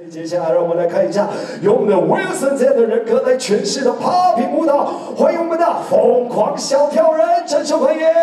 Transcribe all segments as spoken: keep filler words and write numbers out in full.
接下来让我们来看一下，由我们的 Wilson 这样的人格来诠释的 Popping 舞蹈，欢迎我们的疯狂小跳人郑秀坤爷。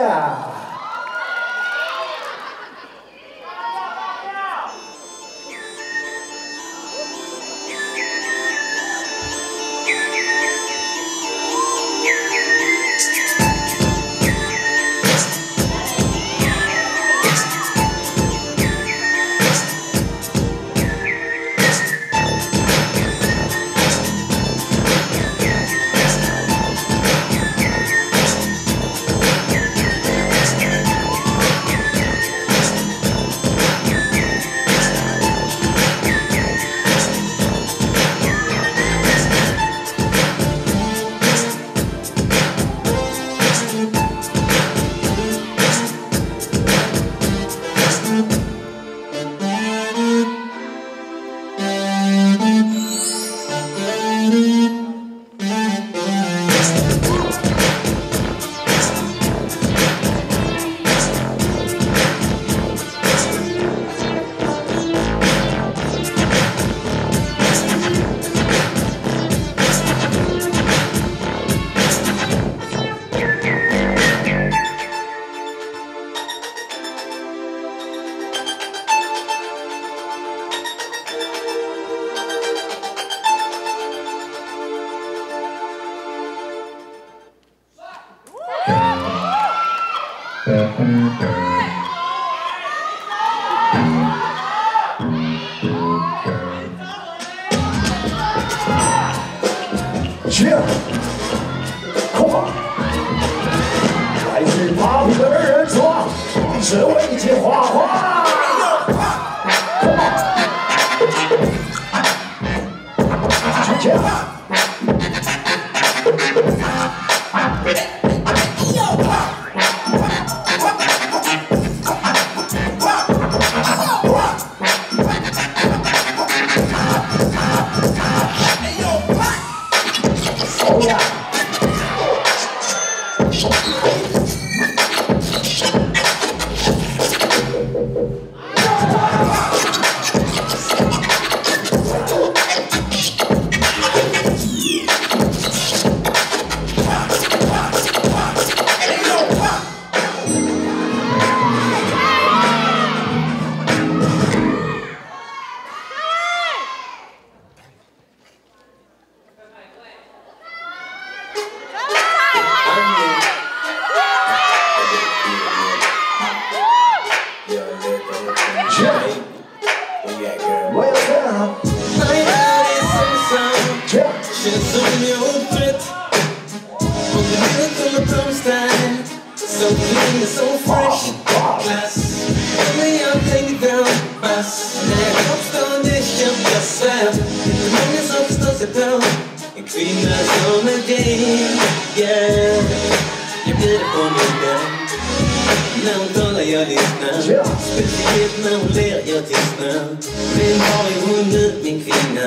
Cheer， Come on， 来自 Popping 的二人组，只为一起画画。Come on， Cheer。 Não talar jag lyssnar. Speciellt när hon ler jag tystnar. Men var är hon nu min kvinna?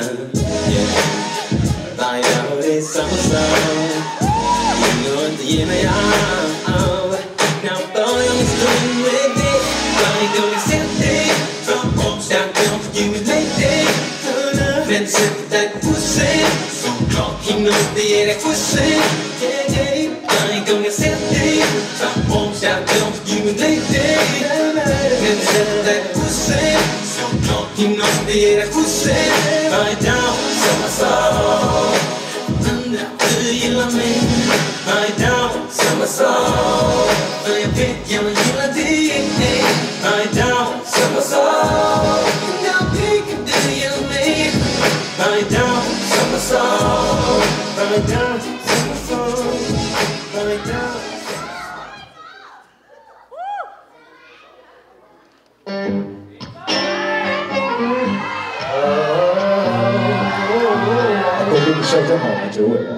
Varje dag är samma sak. Vill inte ge mig av. Knappt börjar min stund med dig. Varje gång jag ser dig framom starkare you lady. Men sätt dig på sig. Hinner inte ge dig skjutsen. Varje gång jag ser dig framom starkare you lady. Men sätt dig på sig. Hinner inte ge dig skjutsen. Varje dag samma sak. Du gillar mig. Varje dag samma sak. För jag vet jag gillar dig. Varje dag samma sak. Jag tycker du gillar mig. Varje dag samma sak. Varje dag samma sak. Varje dag. 我给你笑真好吗？结尾啊。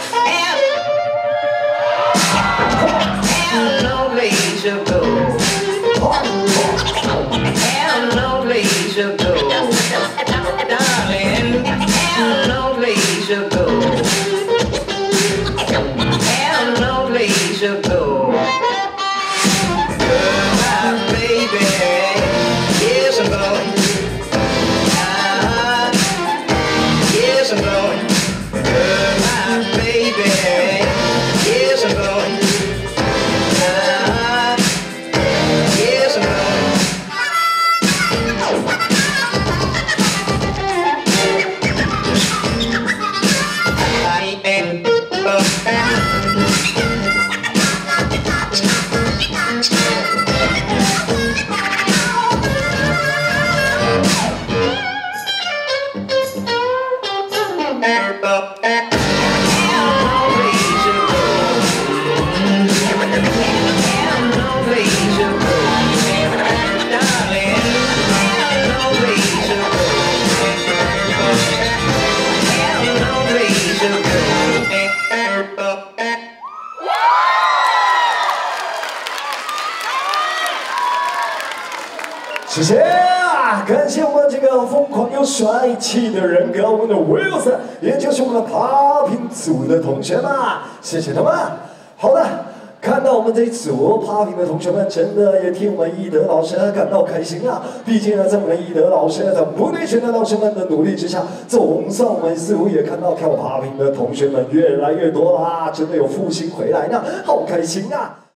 No place to go. have no place to go, darling. Have no place to go. Have no place to go. Goodbye, baby. Yes, I'm going. Ah, yes, I'm going. Goodbye, baby. Yes, I'm going. Ah, yes, I'm going. I am a fan. 谢谢啊！感谢我们这个疯狂又帅气的人格，我们的 Wilson， 也就是我们的 Popping 组的同学们，谢谢他们。好的，看到我们这一组 Popping 的同学们，真的也替我们易德老师感到开心啊！毕竟呢，在我们的易德老师在部队群的老师们的努力之下，总算我们似乎也看到跳 Popping 的同学们越来越多啦，真的有复兴回来呢，好开心啊！